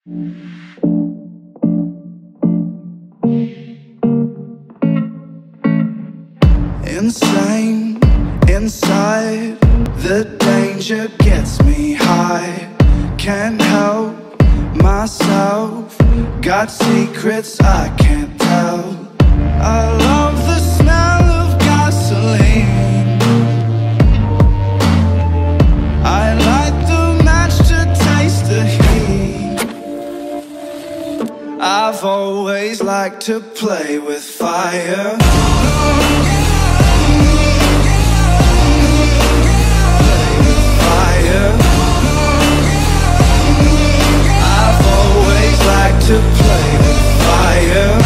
Insane, inside, the danger gets me high. Can't help myself, got secrets I can't tell. I love the smell of gasoline, I light the match to taste the heat. I've always liked to play with fire. I've always liked to play with fire.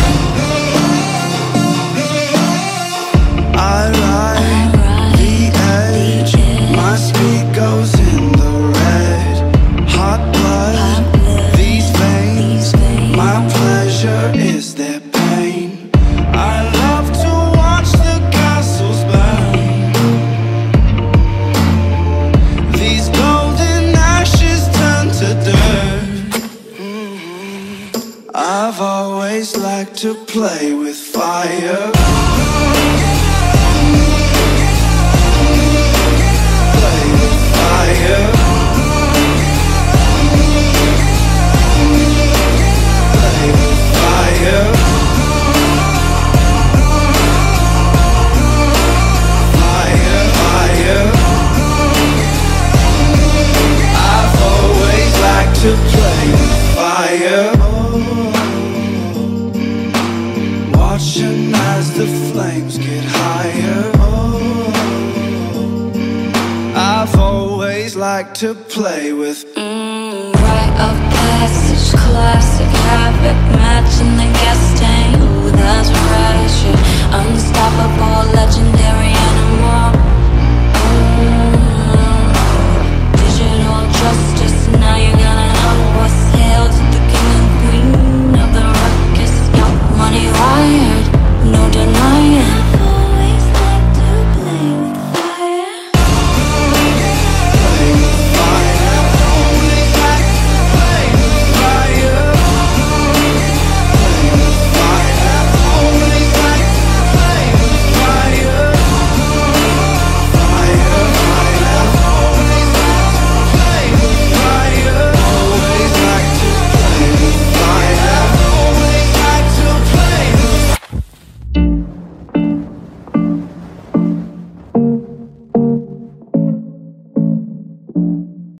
I ride the edge, my speed goes in the red. Hot blood, these veins, my pleasure is their pain. I love to watch the castles burn. These golden ashes turn to dirt. I've always liked to play with fire. Play with fire. Play with fire. Fire, fire. I've always liked to play with fire. Watching as the flames get higher. I've always liked to play with rite of passage.